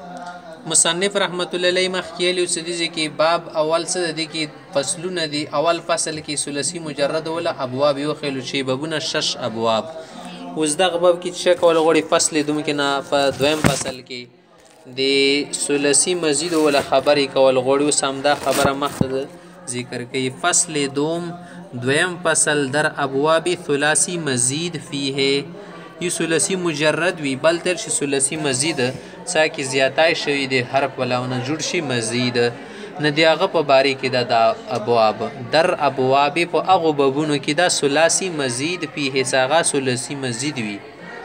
مصنف رحمت الله علیه مخکې ویلي څه دي چې باب اول څه دی کې فصلونه دي. اول فصل کې ثلاثي مجرد ولا ابواب یو خیلو چې بابونه 6 ابواب. اوس دغه باب کې چې کول غوړي فصل دوم کې نه په دویم فصل کې د ثلاثي مزید ولا خبرې کول غوړي. سمدا خبره مخته ذکر کوي. فصل دویم فصل در ابواب ثلاثي مزید فيه. یو ثلاثي مجرد وي بل تر شي ثلاثي مزید ساکي زیاتای شوی دی حرف ولاونه جوړ شي مزید نه دی هغه په باری کې د ابواب در ابواب په هغو بابونو کې دا ثلاثي مزید فيه ساغه ثلاثي مزید وي.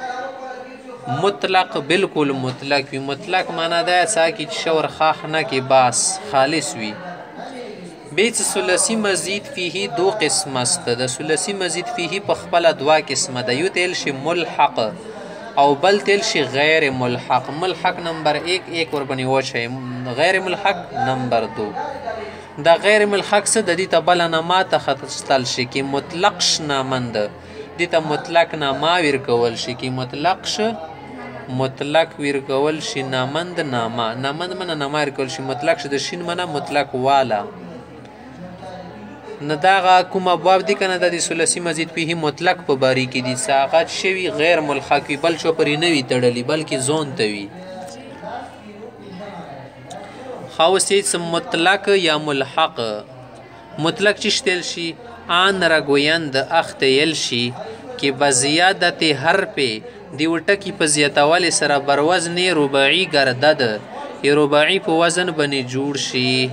مطلق بالکل مطلق وي. مطلق معنا دا ساکي شور خاخ نه کې باس خالص وي. بیت ثلاثي مزید فيه دو قسم است. د ثلاثي مزید فيه په خپل دوا قسمه ده. یو تل شي ملحق او بل تل شي غیر ملحق. ملحق نمبر 1 ور باندې وچه، غیر ملحق نمبر 2. دا غیر ملحق څه د دې ته بل نه ما ته خطستل شي کې مطلق شنامند دې ته مطلق نامه ور کول شي کې مطلق ش مطلق ور کول شي نامند نامه نامند من نامه ور کول شي مطلق ش د شین منه مطلق والا نه داغه کوم ابواب دي کنه د ثلاثي مزید فيه مطلق په باری کې دي ساغت شوی غیر ملحق وي بل شو پرې نه وي تړلی بلکې زون ته وي. خاصیت مطلق یا ملحق. مطلق چشتل شي آن رگویند اختیل شي کې بزیادت حرف دی وټکی په زیاتوالي سره بروزن رباعي گردد ی رباعي په وزن باندې جوړ شي.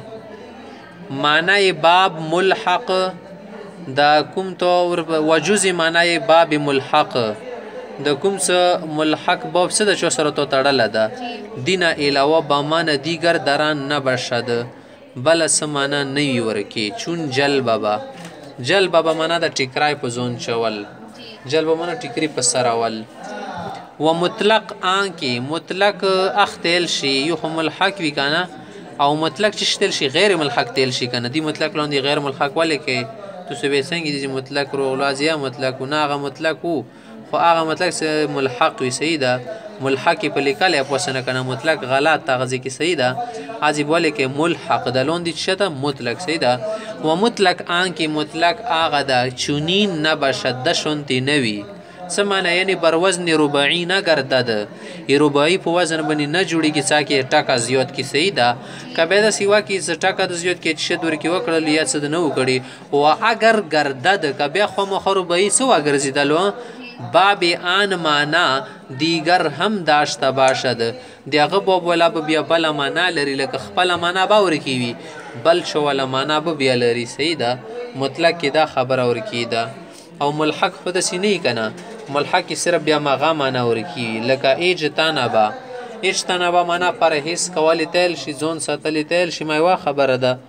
معنی باب ملحق دا کوم تو وجوز معنی باب ملحق د کوم څه ملحق باب څه د چا سره تو تړل ده دینه علاوه با معنی دیگر دران نه بشد بل سمانه نه وی ورکی چون جل بابا جل بابا معنا د ټیکرای په زون چول جل بابا معنا ټیکری په سراول. و مطلق آن کې مطلق اختل شي یو ملحق وی کنه او مطلق چشتل شي غیر ملحق تل شي کنه دی مطلق لاندې غیر ملحق ولې کې تو سبه څنګه دي مطلق رو لازیا مطلق نه هغه مطلق وو خو هغه مطلق سه ملحق وي سیدا ملحق په لیکل په وسنه کنه مطلق غلط تغذی کې سیدا عجیب ولې کې ملحق د لاندې شته مطلق سیدا. و مطلق ان کې مطلق هغه د چونین نه بشد شونتی نوي سمانه یعنی بر وزن رباعی نه گردد ی رباعی په وزن باندې نه جوړیږي څاکه ټکا زیات کی سیدا کبه دا سیوا کی ټکا د زیات کې شد ور کې وکړل یا څه نه وکړي او اگر گردد کبه خو مخ رباعی سو اگر زیدلو باب آن معنا دیگر هم داشته باشد دغه باب ولا بیا بل معنا لري لکه خپل معنا باور کیوي بل شو ولا معنا بیا لري سیدا مطلق کې دا خبر اور کیدا. او ملحق خود سینې کنه ملحق صرف بیا مغا معنا ورکی لکه اجتنبا اجتنبا معنا پرهیز کول تل شي زون ساتل تل شي مایوا خبره ده.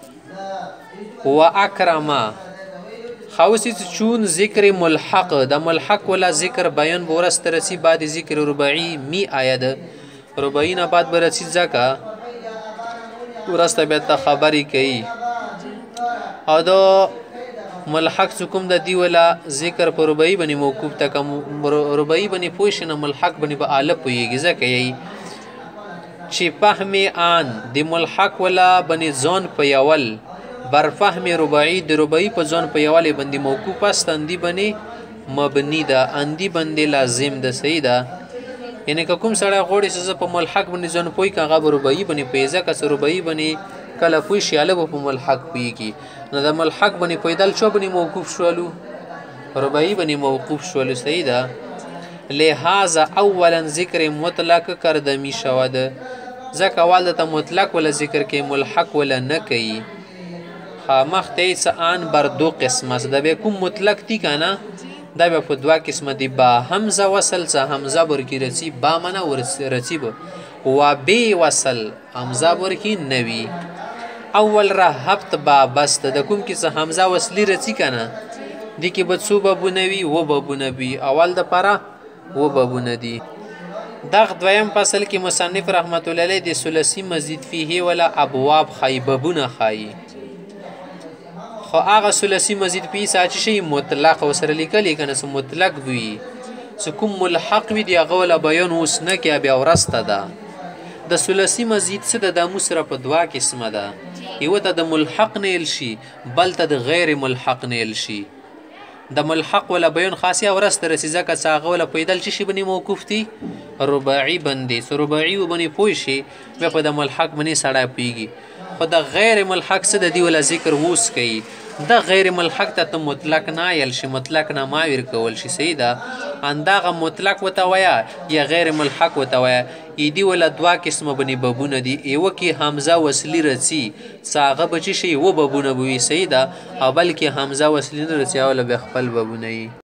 و اکرما خوسی چون ذکر ملحق د ملحق ولا ذکر بیان ورست رسی بعد ذکر رباعی می آید رباعی نه بعد برسی ځکه ورست به خبري کوي او دو ملحق حکم د دی ولا ذکر پر رباعی بنی موقوف تک رباعی بنی پوښنه ملحق بنی به اله پویږي ځکه یی چې فهم آن دی ملحق ولا بنی زون پیول بر فهم رباعی د رباعی په زون پیول بندي موقوف استندی بنی مبنی دا اندی بندي لازم د سیدا یعنی کوم سره غوړي څه په ملحق بنی زون پوی کغه رباعی بنی پیزا کس رباعی بنی کله پوی شاله په ملحق پیږي نو د ملحق بنی پیدل شو بنی موقوف شولو رباعی بنی موقوف شولو سیدا. لہذا اولا ذکر مطلق کردمی شود ځکه اول ته مطلق ولا ذکر کې ملحق ولا نه کوي خامخ ته آن بر دو قسمه ده به کوم مطلق دی کنه دا به په دوا قسمه دی با حمزه وصل څه حمزه ورکی رسی با منه ورسی و بی وصل حمزه ورکی نوی. اول رهبت با بست د کوم کې څه حمزه وصلی رسی کنه دی کې بڅو بابو نوی و بابو نوی اول د پاره و بابو ندی. دغ دویم فصل کې مصنف رحمت الله علیه د ثلاثي مزید فيه ولا ابواب خیببونه خای خو هغه ثلاثي مزید فيه ساچ شي مطلق وسره لیکل کنه سم مطلق وي سکم ملحق وي دی هغه ولا بیان اوس نه کې بیا ورسته ده د ثلثي مزید څه د دامو سره په دوه قسمه ده. یو ته د ملحق نیل شي، بل ته د غیر ملحق نیل شي. د ملحق ولا بیان خاصه ورسته رسي ځکه چې هغه ولا پیدل شي بني موقوف دي رباعي باندې، سو رباعي وبني پوي شي بیا په د ملحق باندې سړی پیږي. خو د غیر ملحق څه د دی ولا ذکر ووس کوي. د غیر ملحق ته مطلق نه یل شي، مطلق نه ماویر کول شي. صحیح ده، انداغه مطلق وته ویا یا غیر ملحق وته ویا. ایدی ولا دوا قسمه بنی بابونه دي. یو کې حمزه وصلی رسی ساغه بچی شي و بابونه بوي. صحیح ده، او بلکې حمزه وصلی نه رسی او له خپل بابونه.